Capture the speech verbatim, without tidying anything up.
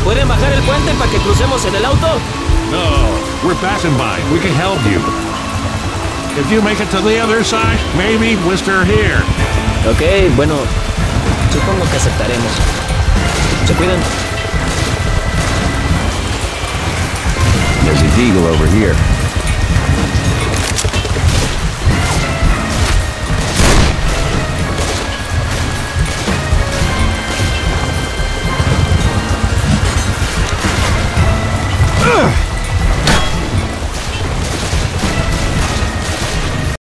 ¿Pueden bajar el puente para que crucemos en el auto? No, we're passing by. We can help you. If you make it to the other side, maybe we'll stay here. Ok, bueno, supongo que aceptaremos. Se cuidan. There's a deagle over here.